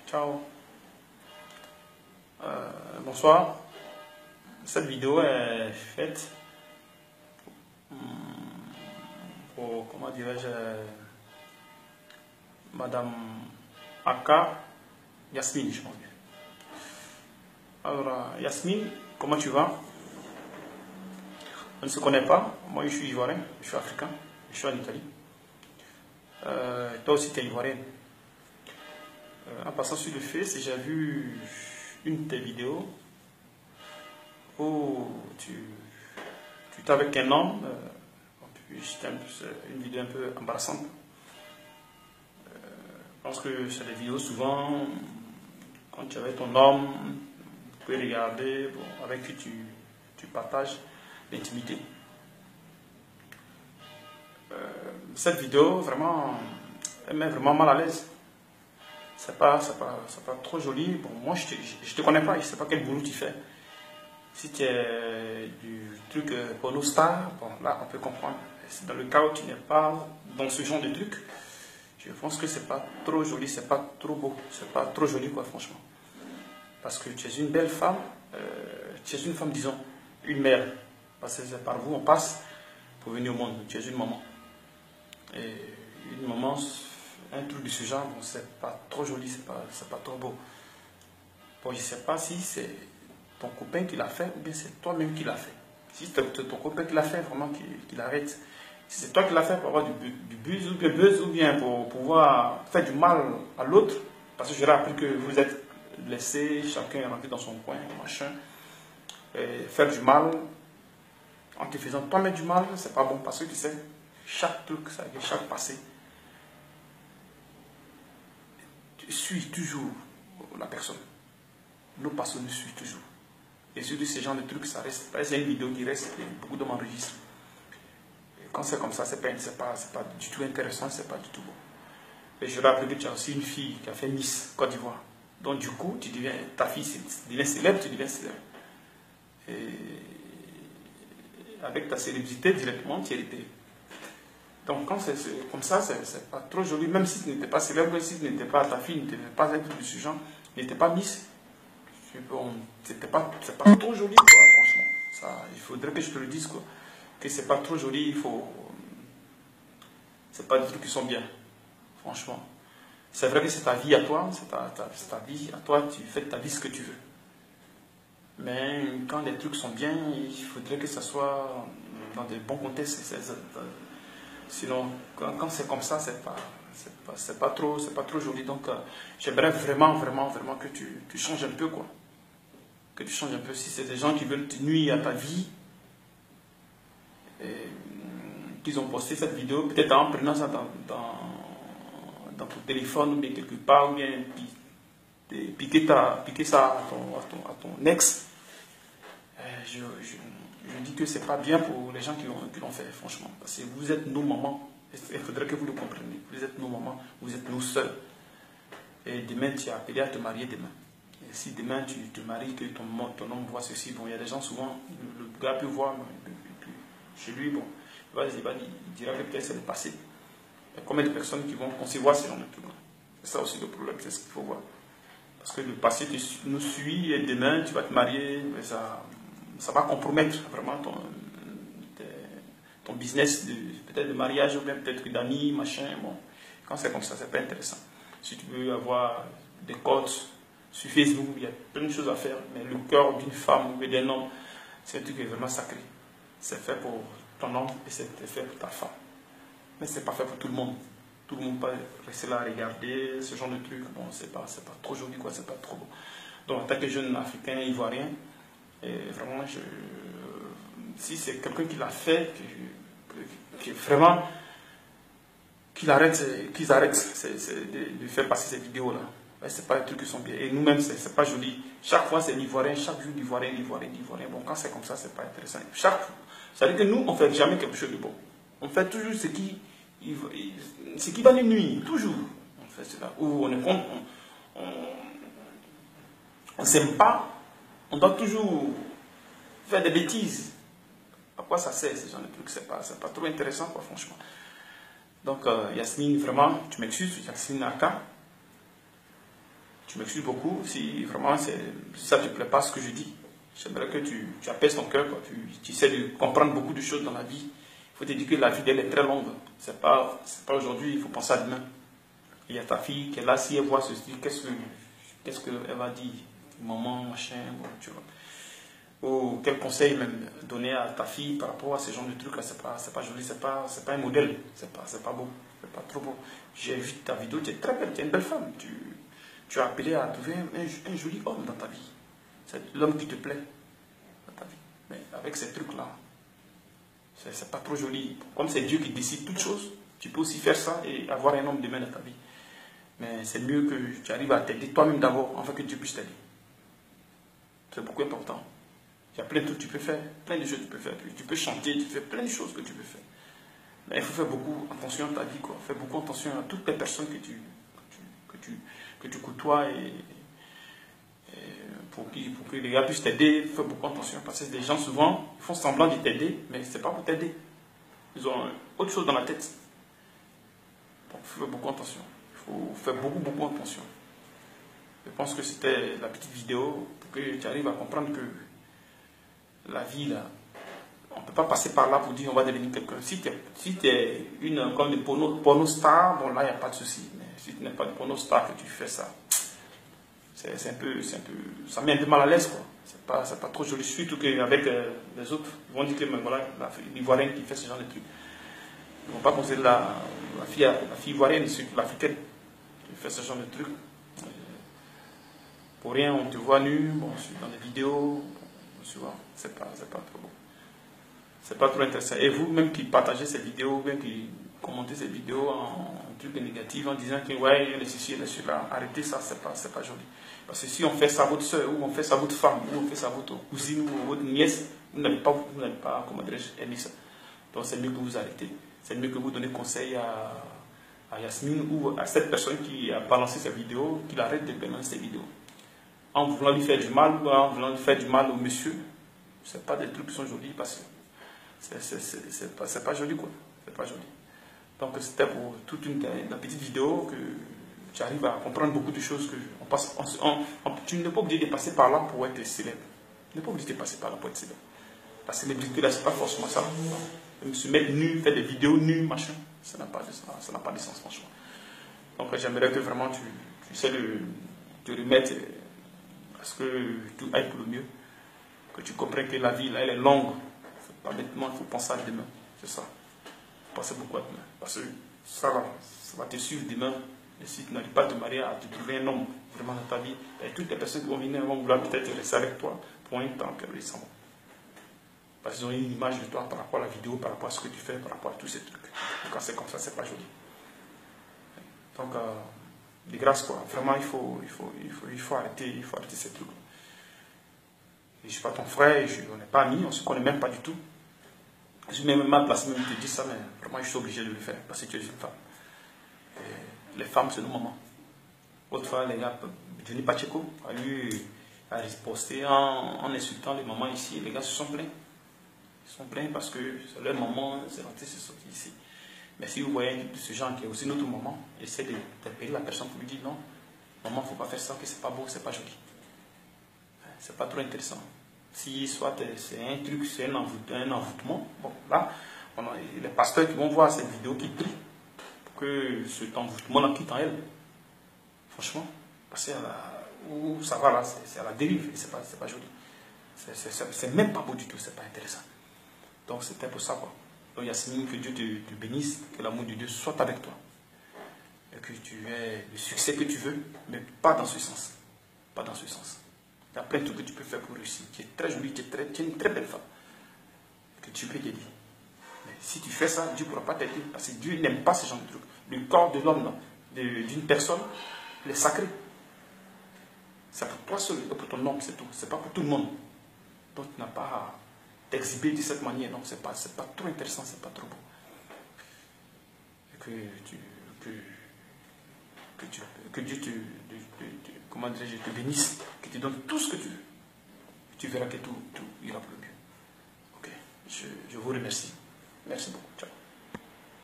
Ciao. Bonsoir. Cette vidéo est faite pour, comment dirais-je, Madame Aka Yasmine, je pense bien. Alors, Yasmine, comment tu vas? On ne se connaît pas. Moi, je suis ivoirien, je suis africain, je suis en Italie. Toi aussi, tu es ivoirienne. En passant sur le Face, j'ai vu une de tes vidéos où tu es avec un homme. C'était une vidéo un peu embarrassante. Je pense que c'est des vidéos souvent, quand tu es avec ton homme, tu peux regarder, bon, avec qui tu partages l'intimité. Cette vidéo, vraiment, elle met vraiment mal à l'aise. C'est pas trop joli. Bon, moi, je te connais pas, je sais pas quel boulot tu fais. Si tu es du truc porno star, bon, là, on peut comprendre. Dans le cas où tu n'es pas dans ce genre de truc, je pense que c'est pas trop joli, c'est pas trop beau, c'est pas trop joli, quoi, franchement. Parce que tu es une belle femme, tu es une femme, disons, une mère. Parce que c'est par vous, on passe pour venir au monde. Tu es une maman. Et une maman, un truc de ce genre, bon, c'est pas trop joli, c'est pas trop beau. Bon, je sais pas si c'est ton copain qui l'a fait ou bien c'est toi-même qui l'a fait. Si c'est ton copain qui l'a fait, vraiment qu'il arrête. Si c'est toi qui l'as fait pour avoir du buzz ou bien pour pouvoir faire du mal à l'autre, parce que j'aurais appris que vous êtes laissé, chacun est rentré dans son coin, machin, et faire du mal, en te faisant toi-même du mal, c'est pas bon, parce que tu sais, chaque truc, chaque passé, tu suis toujours la personne. Nos passions nous suivent toujours. Et surtout ce genre de trucs, ça reste. C'est une vidéo qui reste, et beaucoup de m'enregistrent. Quand c'est comme ça, c'est pas du tout intéressant, c'est pas du tout beau. Et je rappelle que tu as aussi une fille qui a fait Miss Côte d'Ivoire. Donc du coup, ta fille devient célèbre, tu deviens célèbre. Et avec ta célébrité, directement, tu es été. Donc quand c'est comme ça, c'est pas trop joli. Même si tu n'étais pas célèbre, si tu n'étais pas ta fille, ne devait pas être de ce genre, n'était pas Miss. Bon, c'est pas trop joli, quoi, franchement. Ça, il faudrait que je te le dise, quoi. Que c'est pas trop joli, c'est pas des trucs qui sont bien, franchement. C'est vrai que c'est ta vie à toi, c'est ta vie à toi, tu fais de ta vie ce que tu veux. Mais quand les trucs sont bien, il faudrait que ça soit dans de bons contextes. Sinon, quand c'est comme ça, c'est pas trop joli. Donc, j'aimerais vraiment que tu changes un peu, quoi. Que tu changes un peu. Si c'est des gens qui veulent te nuire à ta vie, qu'ils ont posté cette vidéo, peut-être en prenant ça dans ton téléphone ou bien quelque part, ou bien piquer ça à ton ex, je dis que c'est pas bien pour les gens qui l'ont fait, franchement. Parce que vous êtes nos mamans, il faudrait que vous le compreniez. Vous êtes nos mamans, vous êtes nos sœurs. Et demain, tu es appelé à te marier demain. Et si demain tu te maries, que ton homme voit ceci, bon, il y a des gens souvent, le gars peut voir, chez lui, bon, il dira que peut-être c'est le passé. Il y a combien de personnes qui vont concevoir ce genre de truc? C'est ça aussi le problème, c'est ce qu'il faut voir. Parce que le passé nous suit et demain tu vas te marier, mais ça va compromettre vraiment ton business, peut-être de mariage ou bien peut-être d'amis, machin. Bon, quand c'est comme ça, c'est pas intéressant. Si tu veux avoir des codes sur Facebook, il y a plein de choses à faire, mais le cœur d'une femme ou d'un homme, c'est un truc qui est vraiment sacré. C'est fait pour ton homme et c'est fait pour ta femme. Mais c'est pas fait pour tout le monde. Tout le monde peut rester là à regarder ce genre de truc. Bon, c'est pas trop joli, quoi, c'est pas trop beau. Donc, en tant que jeune africain, ivoirien, vraiment, si c'est quelqu'un qui l'a fait, vraiment, qu'ils arrêtent de faire passer ces vidéos-là. C'est pas des trucs qui sont bien. Et nous-mêmes, c'est pas joli. Chaque fois, c'est l'Ivoirien, chaque jour, l'Ivoirien. Bon, quand c'est comme ça, c'est pas intéressant. Ça veut dire que nous, on fait jamais quelque chose de bon. On fait toujours ce qui va nous nuire, toujours. On fait cela. Ou on s'aime pas, on doit toujours faire des bêtises. À quoi ça sert, ce genre de trucs? C'est pas trop intéressant, quoi, franchement. Donc, Yasmine, vraiment, tu m'excuses, Yasmine Aka. Tu m'excuses beaucoup si vraiment si ça ne te plaît pas ce que je dis. J'aimerais que tu apaises ton cœur, tu essaies de comprendre beaucoup de choses dans la vie. Il faut te dire que la vie elle est très longue. C'est pas aujourd'hui, il faut penser à demain. Il y a ta fille qui est là, si elle voit ceci, qu'est-ce qu'elle va dire? Maman, machin, bon, tu vois. Ou quel conseil même donner à ta fille par rapport à ce genre de trucs là, c'est pas joli, c'est pas un modèle, c'est pas beau, c'est pas trop beau. J'ai vu ta vidéo, tu es très belle, tu es une belle femme, tu as appelé à trouver un joli homme dans ta vie. C'est l'homme qui te plaît dans ta vie. Mais avec ces trucs là, c'est pas trop joli. Comme c'est Dieu qui décide toutes choses, tu peux aussi faire ça et avoir un homme demain dans ta vie. Mais c'est mieux que tu arrives à t'aider toi-même d'abord, afin que Dieu puisse t'aider. C'est beaucoup important. Il y a plein de trucs que tu peux faire, plein de choses que tu peux faire. Tu peux chanter, tu fais plein de choses que tu peux faire. Mais il faut faire beaucoup attention à ta vie, quoi. Fais beaucoup attention à toutes les personnes que tu côtoies et pour que les gars puissent t'aider, fais beaucoup attention. Parce que des gens souvent ils font semblant de t'aider, mais ce n'est pas pour t'aider. Ils ont autre chose dans la tête. Donc fais beaucoup attention. Il faut faire beaucoup attention. Je pense que c'était la petite vidéo pour que tu arrives à comprendre que la vie, là, on ne peut pas passer par là pour dire on va devenir quelqu'un. Si tu es comme des porno stars, bon là, il n'y a pas de souci. Mais si tu n'es pas de porno star que tu fais ça, c'est un peu, ça met un peu mal à l'aise, quoi. C'est pas trop joli. Surtout qu'avec les autres, ils vont dire que voilà, l'Ivoirienne qui fait ce genre de trucs. Ils ne vont pas considérer la fille ivoirienne, surtout l'africaine, qui fait ce genre de trucs. Pour rien, on te voit nu, bon, dans des vidéos, tu vois, c'est pas trop beau. C'est pas trop intéressant. Et vous, même qui partagez ces vidéos, même qui commentez ces vidéos en trucs négatifs, en disant que ouais, il y a ceci, il y a cela, arrêtez ça, c'est pas joli. Parce que si on fait ça à votre soeur, ou on fait ça à votre femme, ou on fait ça à votre cousine, ou à votre nièce, vous n'allez pas, comment dirais-je, aimer ça. Donc c'est mieux que vous arrêtez. C'est mieux que vous donnez conseil à Yasmine ou à cette personne qui a balancé cette vidéo, qu'il arrête de balancer ces vidéos. En voulant lui faire du mal, ou en voulant lui faire du mal au monsieur, ce n'est pas des trucs qui sont jolis parce que c'est pas joli, quoi. C'est pas joli. Donc c'était pour toute une petite vidéo que tu arrives à comprendre beaucoup de choses que tu n'es pas obligé de passer par là pour être célèbre. Tu n'es pas obligé de passer par là pour être célèbre. La célébrité là, c'est pas forcément ça. Se mettre nu, faire des vidéos nues, machin, ça n'a pas de sens, franchement. Donc j'aimerais que vraiment tu essaies de te remettre à ce que tout aille pour le mieux. Que tu comprennes que la vie là, elle est longue. Honnêtement, il faut penser à demain. C'est ça. Pensez beaucoup à demain. Parce que ça va te suivre demain. Et si tu n'arrives pas à te marier, à te trouver un homme vraiment dans ta vie, et toutes les personnes qui vont venir vont vouloir peut-être rester avec toi pour un temps, puis ils s'en vont. Parce qu'ils ont une image de toi par rapport à la vidéo, par rapport à ce que tu fais, par rapport à tous ces trucs. Et quand c'est comme ça, c'est pas joli. Donc, de grâce, quoi. Vraiment, il faut arrêter ces trucs. Je ne suis pas ton frère, on n'est pas amis, on ne se connaît même pas du tout. Je suis même à ma place même de te dire ça, mais vraiment je suis obligé de le faire parce que tu es une femme. Et les femmes, c'est nos mamans. Autrefois, les gars, Johnny Pacheco a riposté en insultant les mamans ici. Les gars se sont plaints. Ils se sont plaints parce que c'est leur maman, c'est rentré, c'est sorti ici. Mais si vous voyez ce genre qui est aussi notre maman, essayez d'appeler la personne pour lui dire non, maman, il ne faut pas faire ça, que c'est pas beau, c'est pas joli. C'est pas trop intéressant. Si soit c'est un truc, c'est un envoûtement, bon là, on a les pasteurs qui vont voir cette vidéo qui prient pour que cet envoûtement-là quitte en elle. Franchement, parce que où ça va là, c'est à la dérive et c'est pas joli. C'est même pas beau du tout, c'est pas intéressant. Donc c'était pour ça, quoi. Donc Yasmine, que Dieu te bénisse, que l'amour de Dieu soit avec toi. Et que tu aies le succès que tu veux, mais pas dans ce sens. Pas dans ce sens. Il y a plein de trucs que tu peux faire pour réussir. Tu es très jolie, tu es une très belle femme. Que tu peux t'aider. Mais si tu fais ça, Dieu ne pourra pas t'aider. Parce que Dieu n'aime pas ce genre de trucs. Le corps de l'homme, d'une personne, il est sacré. C'est pour toi seul et pour ton homme, c'est tout. C'est pas pour tout le monde. Donc tu n'as pas à t'exhiber de cette manière. Donc c'est pas trop intéressant, c'est pas trop beau. Et que Dieu comment dirais-je, te bénisse, que tu donnes tout ce que tu veux. Tu verras que tout ira pour le mieux. Ok, je vous remercie. Merci beaucoup. Ciao.